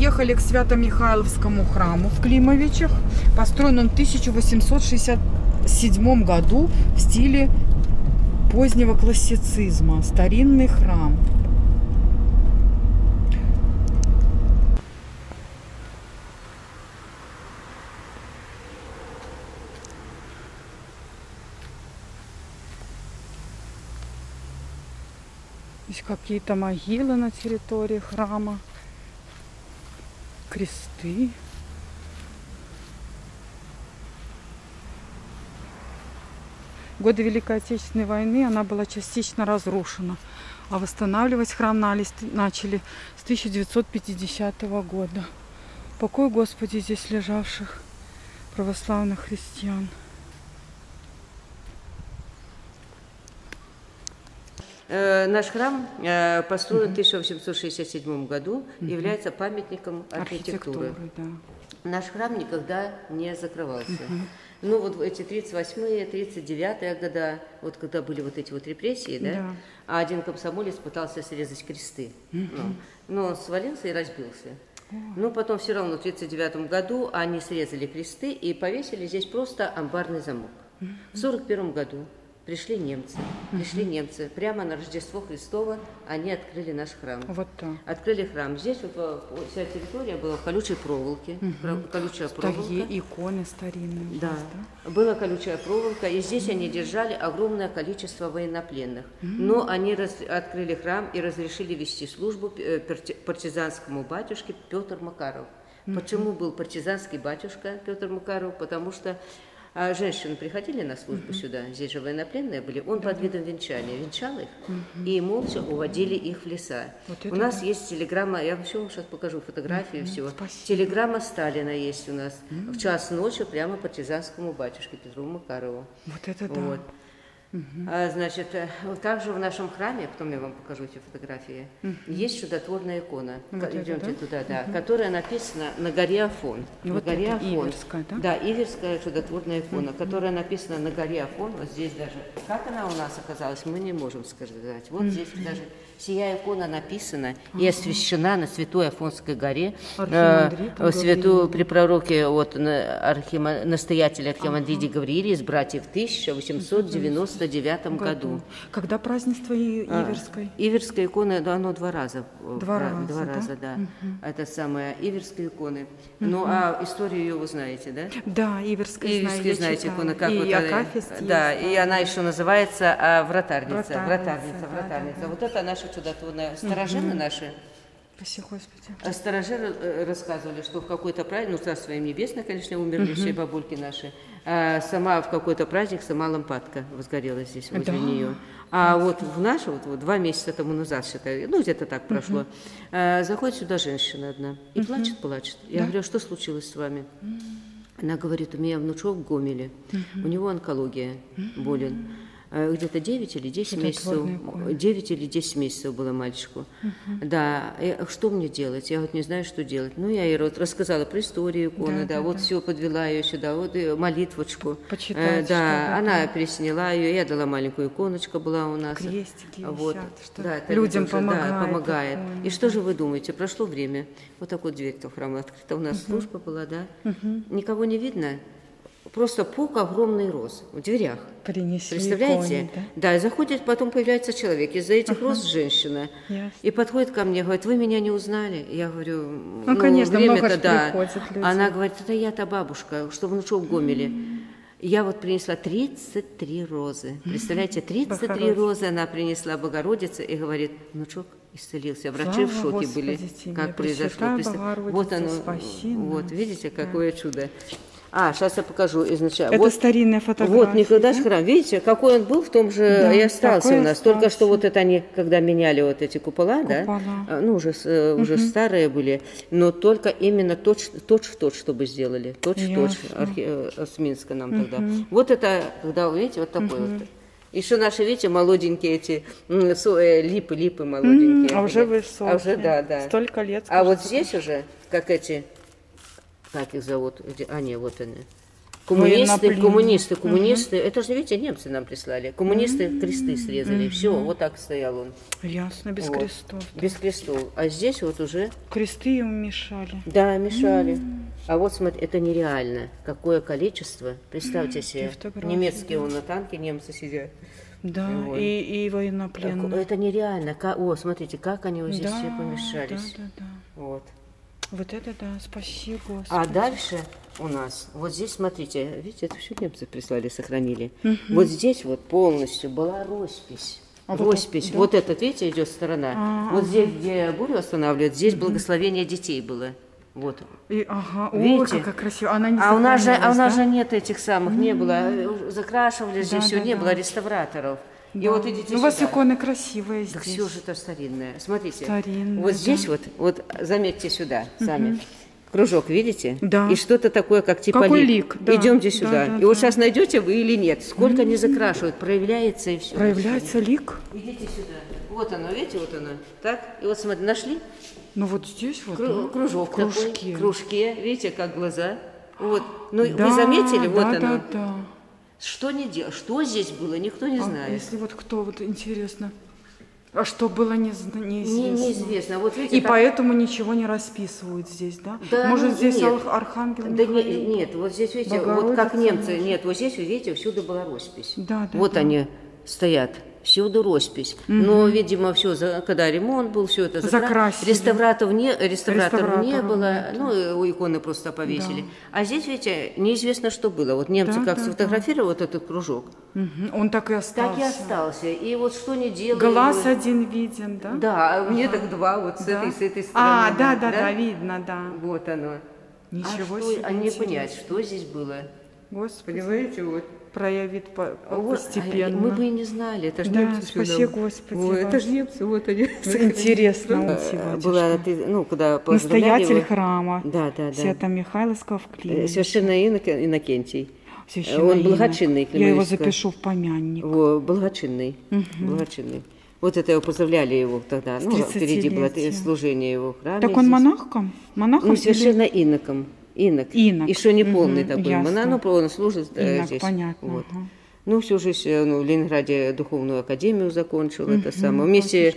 Подъехали к Свято-Михайловскому храму в Климовичах. Построен он в 1867 году в стиле позднего классицизма. Старинный храм. Здесь какие-то могилы на территории храма. Кресты. В годы Великой Отечественной войны она была частично разрушена, а восстанавливать храм начали с 1950 года. Покой, Господи, здесь лежавших православных христиан. Наш храм построен в 1867 году, является памятником архитектуры. Да. Наш храм никогда не закрывался. Ну вот эти 38-е, 39-е года, вот когда были вот эти вот репрессии, да, а один комсомолец пытался срезать кресты, но он свалился и разбился. Но потом все равно в 1939 году они срезали кресты и повесили здесь просто амбарный замок. В 1941 году пришли немцы. Прямо на Рождество Христово они открыли наш храм. Вот так. Открыли храм. Здесь вот вся территория была в колючей проволоке. Колючая проволока. Иконы старинные. Да. Была колючая проволока. И здесь они держали огромное количество военнопленных. Но они открыли храм и разрешили вести службу партизанскому батюшке Петр Макаров. Почему был партизанский батюшка Петр Макаров? Потому что женщины приходили на службу сюда, здесь же военнопленные были, он под видом венчания венчал их, и молча уводили их в леса. Вот у нас есть телеграмма, я вам сейчас покажу фотографию всего. Спасибо. Телеграмма Сталина есть у нас. В час ночи прямо партизанскому батюшке Петру Макарову. Вот это да. Вот. Значит, также в нашем храме, потом я вам покажу эти фотографии, есть чудотворная икона. Вот идемте туда, да, которая написана на горе Афон. На горе Афон. Иверская, да? Да, Иверская чудотворная икона, которая написана на горе Афон. Вот здесь даже. Как она у нас оказалась, мы не можем сказать. Вот здесь даже сия икона написана и освящена на Святой Афонской горе. Святую при пророке от настоятеля архимандрита Гавриила из братьев в 1899 году. Когда празднество Иверской? Иверская икона, да, оно два раза. Два раза, да. Это самая Иверская икона. Ну, а историю ее вы знаете, да? Да, Иверская знаете икона. Как и вот Акафист да, есть, и она еще называется вратарница. Вот это наша чудотворная. Старожилы наши. Спасибо, Господи. Старожилы рассказывали, что в какой-то праздник, ну, Царство им Небесное, конечно, умерли все бабульки наши, сама в какой-то праздник сама лампадка возгорела здесь возле нее. А вот в нашу, вот 2 месяца тому назад, считаю, ну, где-то так прошло, заходит сюда женщина одна и плачет. Я говорю, а что случилось с вами? Она говорит, у меня внучок в Гомеле, у него онкология, болен. Где-то 9 или 10 месяцев. 9 или 10 месяцев было мальчику. Да, что мне делать? Я вот не знаю, что делать. Ну, я ей рассказала про историю иконы, вот все, подвела ее сюда, вот и молитвочку. Почитать, да, она пересняла ее, я дала маленькую иконочку, была у нас. Крестики вот. висят, что да, людям тоже, помогает. И что же вы думаете? Прошло время. Вот так вот дверь-то в храм открыта. У нас служба была, да. Никого не видно. Просто пук огромный роз в дверях. Принесли представляете? Иконы, да? Да, и заходит, потом появляется человек. Из-за этих роз женщина. И подходит ко мне, говорит, вы меня не узнали? Я говорю, ну конечно, время-то, да. Она говорит, это я та бабушка, что внучок в Гомеле. Я вот принесла 33 розы. Представляете, 33 розы она принесла Богородице и говорит, внучок исцелился. Врачи в шоке были, как произошло. Вот оно, вот, видите, какое чудо. Сейчас я покажу изначально. Это старинная фотография. Вот Николай храм. Видите, какой он был, в том же и остался у нас. Только что вот это они, когда меняли вот эти купола, да, ну, уже старые были, но только именно точь-в-точь, чтобы сделали. Точь-в-точь. С Минска нам тогда. Вот это, когда, видите, вот такой вот. Еще наши, видите, молоденькие эти липы молоденькие. А уже высокие. А уже, да. Столько лет. А вот здесь уже, как эти... Как их зовут? Не, вот они. Коммунисты. Это же, видите, немцы нам прислали. Коммунисты кресты срезали. Все, вот так стоял он. Ясно, без Вот. крестов. Без крестов. А здесь вот уже... Кресты ему мешали. Да, мешали. А вот смотри, это нереально. Какое количество. Представьте себе, фотографии, немецкие вон на танке, немцы сидят. Да, Вот. и военнопленные. Это нереально. О, смотрите, как они вот здесь Да, все помешались. да. Вот. Вот это да, спасибо, Господи. А дальше у нас, вот здесь, смотрите, видите, это все немцы прислали, сохранили. Вот здесь вот полностью была роспись. Роспись. да? Вот этот, видите, идет сторона. Вот здесь, где бурю останавливают, здесь благословение детей было. Вот. Ага, Видите? ой, как красиво. Она не А у нас сохранилась, же нет этих самых, не было. Закрашивали здесь все, не да. было реставраторов. И Да. вот идите Ну, у вас сюда. иконы красивые Да здесь. все же это старинное. Смотрите, Старинное, вот да. здесь вот, заметьте сюда сами. Кружок, видите? Да. И что-то такое, как типа Какой лик. лик, да. Идемте Да, сюда. да, И вот да. сейчас найдете вы или нет. Сколько они закрашивают, проявляется и все. Проявляется лик. Идите сюда. Вот оно, видите, вот оно. Так, и вот смотрите, нашли? Ну вот здесь вот. да. Кружок Кружки. такой. Кружки, видите, как глаза. Вот. Ну, Да, вы заметили? Вот да, оно. Да. Что не делал? Что здесь было, никто не А знает. если вот кто, вот интересно. А что было неизвестно. Неизвестно. Вот видите, И как- поэтому ничего не расписывают здесь, да? Да, Может, ну, здесь нет. Архангел Да Михаил? нет, вот здесь, видите, вот Богородица, как немцы, может. нет, вот здесь, видите, всюду была роспись. Да, да, Вот да. они стоят, всюду роспись. Но, видимо, все, когда ремонт был, все это Закрасили. реставраторов не Реставраторов было, нет. ну, у иконы просто повесили. А здесь, видите, неизвестно, что было. Вот немцы Да, как да, сфотографировали вот этот кружок, Мгм. Он так и остался. так и остался. И вот что не делали. Глаз вот- один виден, да? Да, а мне так два, вот с Да. этой стороны. А, да, видно, да. Вот оно. Ничего а себе. что, а не интересно. понять, что здесь было. Господи, Понимаете, вот. проявит Вот, постепенно. мы бы и не знали, это же Да, немцы всё спаси нам- Господи Ой, это вас. же немцы, вот они. Интересно, он сегодня. Была, ну, когда поздравляли Настоятель его- храма Да. Свято-Михайловского в Клине. Священный Иннокентий. Священный Он благочинный, Я его Климовичка. запишу в помянник. Благочинный. Благочинный. Вот это его поздравляли его тогда. Ну, впереди было 30-летие. служение его в храме. Так он здесь. монахом? Монахом Ну, или- совершенно иноком. Инок. Инок. Еще не полный Мгм, такой. ясно. Ну, он служит Инок, здесь. понятно, Вот. ага. Ну, всю жизнь в Ленинграде духовную академию закончил. Это самое. Вместе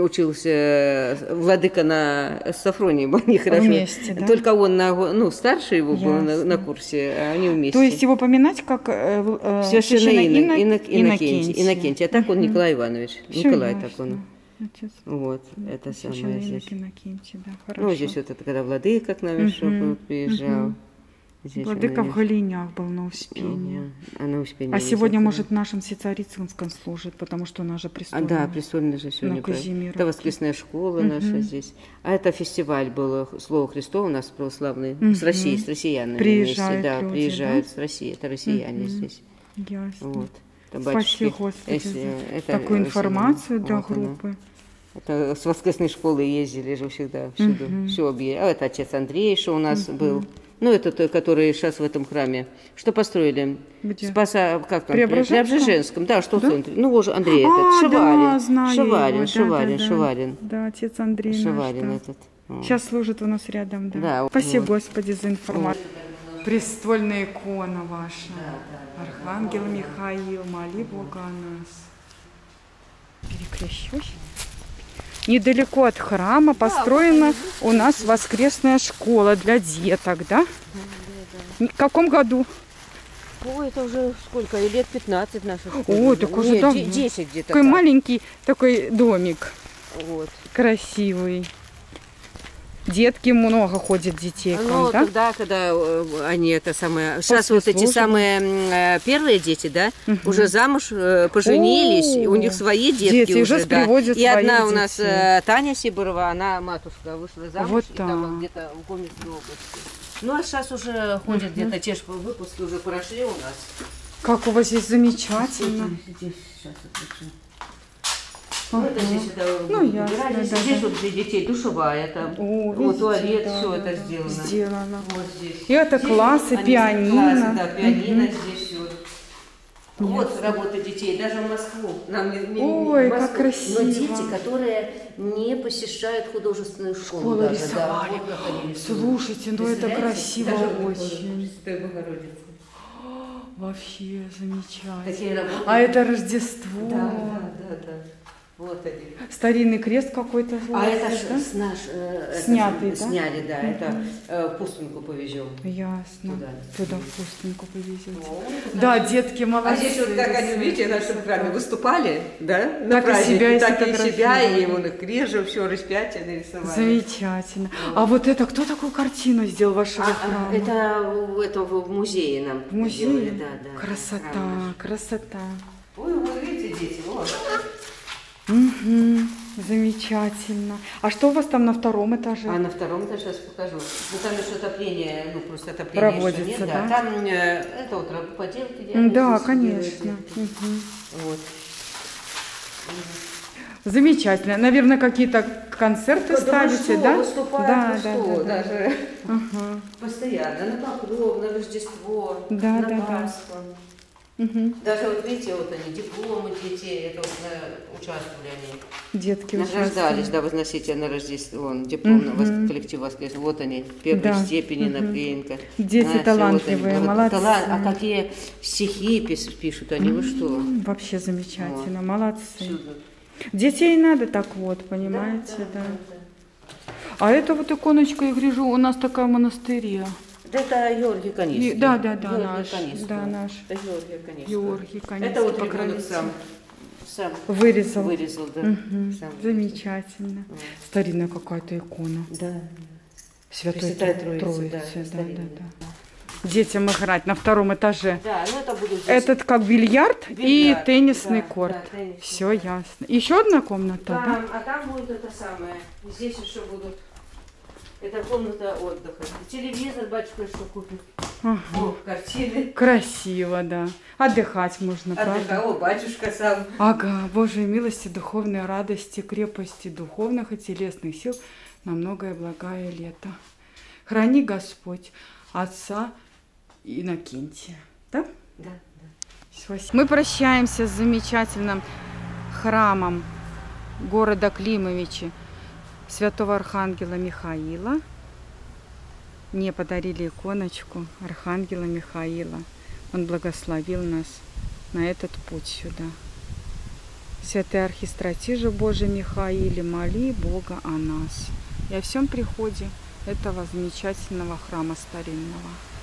учился владыка на Сафронии был нехорошо. Вместе, да? Только он старше его был Ясно. на курсе, а они вместе. То есть его поминать как Священный Иннокентий. Иннокентий. Иннокентий. А так он Николай Иванович. Всё Николай ясно. так он. Отец. Вот, это Священный самое здесь. Иннокентий, да, хорошо. Ну, здесь вот это, когда владыка к нам еще приезжал. Здесь Владыка он, в Голинях был на Успении. а на Успении А не сегодня, закрыли. может, в нашем Сестрорецком служит, потому что у нас же А, престольная. да, престольная же сегодня. На Казимировке. Это воскресная школа наша здесь. А это фестиваль был Слово Христово у нас православный с Россией, с россиянами. Приезжают вместе. Да, люди, приезжают с России. Это россияне здесь. Ясно. Вот. Это Спаси, батюшки. Господи, за это такую россияне. информацию для Вот оно. группы. Это с воскресной школы ездили же всегда, всюду. Все объехали. А это отец Андрей, что у нас был. Ну, это той, который сейчас в этом храме. Что построили? Где? Спаса, как там? Преображенском? Преображенском, да, что в центре. Ну, вот же Андрей этот, А, Шеварин. да, знаю Шеварин, его. Шеварин, Да. Шеварин. Да, отец Андрей наш, Шеварин да. этот. Вот. Сейчас служит у нас рядом, да. Да, Спасибо, вот. Господи, за информацию. Престольная икона ваша. Архангел Михаил, моли Бога о нас. Перекрещусь. Недалеко от храма построена у нас воскресная школа для деток, да? В каком году? Ой, это уже сколько? Лет 15 наших. Ой, так уже давно. 10 где-то. Такой так. маленький такой домик, Вот. красивый. Детки много ходят детей к Ну, вам, да? тогда, когда они это самое... Сейчас вот эти службы. самые первые дети, да, уже замуж поженились, О, и у них свои детки дети уже да. приводят И одна своих у нас детей. Таня Сиборова, она матушка вышла замуж, Вот и там так. вот где-то в Гомельской области. Ну, а сейчас уже ходят где-то, те же выпуски уже прошли у нас. Как у вас здесь замечательно. Здесь сейчас отключу. Ну, это здесь это Ну, ясно, убирались. да, Здесь да. вот для детей душевая там. О, Вот видите, туалет, да, все да, это да. сделано. Сделано. Вот здесь. И это Здесь классы, они пианино. классы, да, пианино здесь все. Вот работа детей, даже в Москву. Нам Ой, в как Москву. красиво. Но дети, которые не посещают художественную школу. Школу даже, рисовали. Да, вот как они рисуют. Слушайте, ну это Представляете? красиво Даже вот очень. Пресвятая Богородица. Вообще замечательно. Такие работы. А это Рождество. Да. Вот они. Старинный крест какой-то. А это да? Снятый, да? Сняли, да. Это в Пустынку повезем. Ясно. Туда. В Пустынку повезете. Ну, да, детки молодцы. А здесь вот, как они, видите, в нашем храме выступали, да, на Так и празднике, себя, и так и себя, сфотографировали. и вон их крежу, все распятие нарисовали. Замечательно. А вот это, кто такую картину сделал вашего храма? Это в музее нам В музее? делали, да. Красота, Храм. красота. Ой, вы видите, дети, вот. Угу, замечательно. А что у вас там на втором этаже? А на втором этаже сейчас покажу. Ну там еще отопление, ну просто отопление Проводится, еще нет, да? Там это вот поделки делают. Да, здесь конечно. делают. Вот. Замечательно. Наверное, какие-то концерты Да ставите, что, да? выступают, да, что, да. даже Ага. постоянно, на Покров, на Рождество, Да, на да, да. Пасху. Угу. Даже вот видите, вот они, дипломы детей, это вот участвовали они. Детки Награждались, да, возносите на Рождество, вон, диплом на коллектив воскресный. Вот они, первой Да. степени, наклеенка. Дети всё талантливые, вот молодцы. А какие стихи пишут они, вы что? Вообще замечательно, молодцы. Всюду. Детей надо так вот, понимаете, да. А это вот иконочка, я гляжу, у нас такая в монастыре. Да это Георгий Каневский. Да, Георгий наш. Каневский. Да, наш. Это Георгий Каневский. Георгий, конечно. Это вот ребенок сам вырезал. да. Мгм. Сам Замечательно. Вот. Старинная какая-то икона. Да. Святой Пресвятая Троицы, да, да. старинная. Детям играть на втором этаже. Да, ну это будет здесь. Этот как бильярд, и Бильярд, теннисный да, корт. да, теннисный, Все да. ясно. Еще одна комната, да? Там, а там будет это самое. Здесь еще будут. Это комната отдыха. Телевизор, батюшка, что купит. Ага. О, картины. Красиво, да. Отдыхать можно, правда? Отдыхал батюшка сам. Ага, Божьей милости, духовной радости, крепости духовных и телесных сил на многое благое лето. Храни Господь отца Иннокентия. Да? Да. Спасибо. Мы прощаемся с замечательным храмом города Климовичи святого Архангела Михаила. Мне подарили иконочку Архангела Михаила. Он благословил нас на этот путь сюда. Святый архистратиже Божий Михаиле, моли Бога о нас и о всем приходе этого замечательного храма старинного.